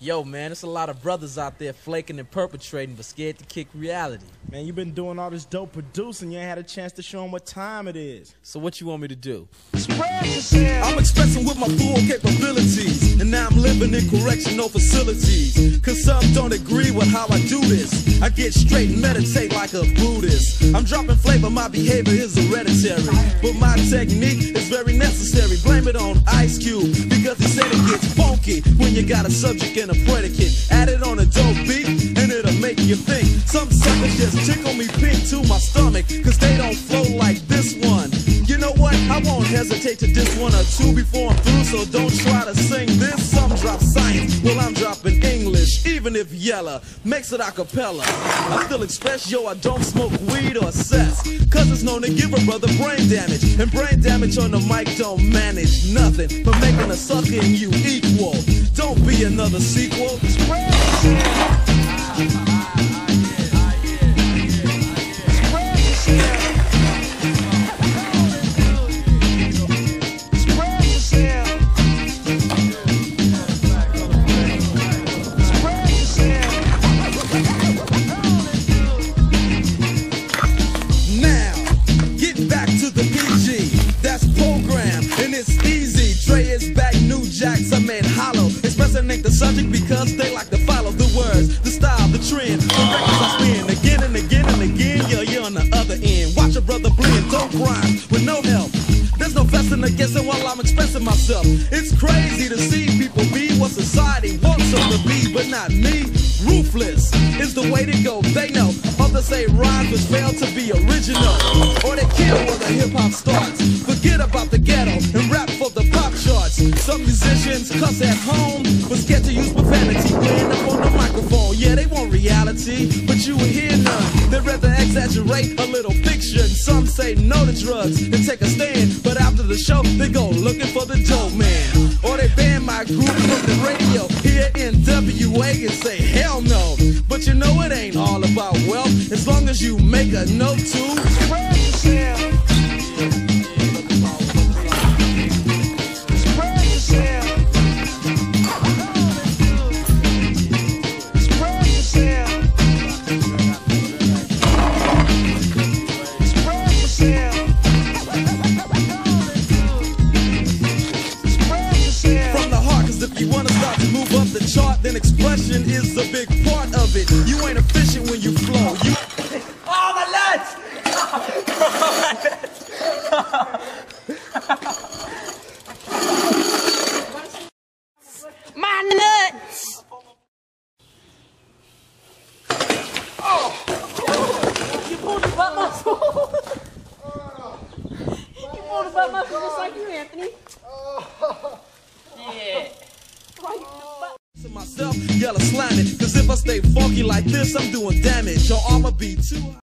Yo, man, there's a lot of brothers out there flaking and perpetrating but scared to kick reality. Man, you've been doing all this dope producing. You ain't had a chance to show them what time it is. So what you want me to do? I'm expressing with my full capabilities, and now I'm living in correctional facilities. Cause some don't agree with how I do this. I get straight and meditate like a Buddhist. I'm dropping flavor, my behavior is hereditary, but my technique is very necessary. Blame it on Ice Cube, because he said it gets funky when you got a subject and a predicate. Add it on a dope beat, and it'll make you think. Some suckers just tickle me pink to my stomach, cause they don't flow like this one. You know what? I won't hesitate to diss one or two before I'm through, so don't try to sing this. Some drop science, well I'm dropping English, even if Yella makes it a cappella. I still express, yo, I don't smoke weed or cess, cause it's known to give a brother brain damage, and brain damage on the mic don't manage nothing but making a sucker in you equal. Don't be another sequel. I made hollow, expressing ain't the subject because they like to follow the words, the style, the trend, the records I spin again and again and again. You're on the other end. Watch a brother blend, don't grind with no help. There's no fussing or guessing while I'm expressing myself. It's crazy to see people be what society wants them to be, but not me. Ruthless is the way to go. They know. Others say rhymes which fail to be original, or they kill where the hip hop starts. Forget about the ghetto and rap for the pop charts. Some musicians cuss at home, but scared to use profanity. Playing up on the microphone, yeah, they want reality, but you will hear none. They'd rather exaggerate a little fiction. Some say no to drugs and take a stand, but after the show, they go looking for the dope man. Or they ban my group from the radio here in WA and say hell no. But you know it ain't all about wealth, as long as you make a note to spread yourself. If you wanna start to move up the chart, then expression is a big part of it. You ain't efficient when you flow. You oh, my nuts! My nuts! Oh! You pulled the butt muscle. You pulled the butt muscle just like you, Anthony. Yeah. Myself, yellow slamming, cause if I stay funky like this, I'm doing damage. Your armor be too high.